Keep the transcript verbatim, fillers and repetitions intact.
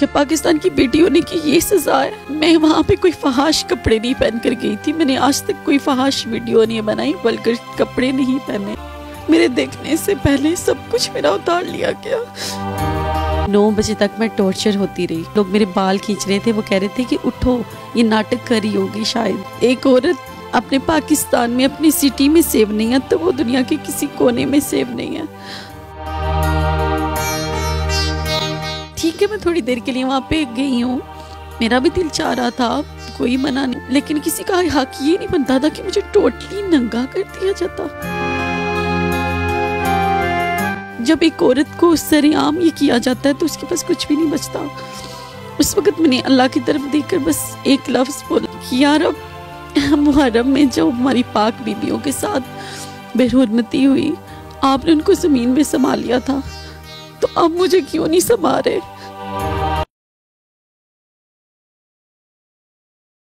कि पाकिस्तान की बेटी होने की ये सजा है। मैं वहाँ पे कोई फहाश कपड़े नहीं पहन कर गई थी। मैंने आज तक कोई फहाश वीडियो नहीं बनाई, वल्गर कपड़े नहीं पहने। मेरे देखने से पहले सब कुछ मेरा उतार लिया गया। नौ बजे तक मैं टॉर्चर होती रही। लोग मेरे बाल खींच रहे थे, वो कह रहे थे कि उठो, ये नाटक कर रही होगी शायद। एक औरत अपने पाकिस्तान में, अपनी सिटी में सेव नहीं है तो वो दुनिया के किसी कोने में सेव नहीं है। ठीक है, मैं थोड़ी देर के लिए वहाँ पे गई हूँ, मेरा भी दिल चाह रहा था, कोई मना नहीं, लेकिन किसी का हक ये नहीं बनता था कि मुझे टोटली नंगा कर दिया जाता। जब एक औरत को सरेआम ये किया जाता है तो उसके पास कुछ भी नहीं बचता। उस वक्त मैंने अल्लाह की तरफ देखकर बस एक लफ्ज़ बोला कि यार अब मुहर्रम में जो हमारी पाक बीबियों के साथ बेहुरमती हुई, आपने उनको ज़मीन में समा लिया था, तो अब मुझे क्यों नहीं समा रहे।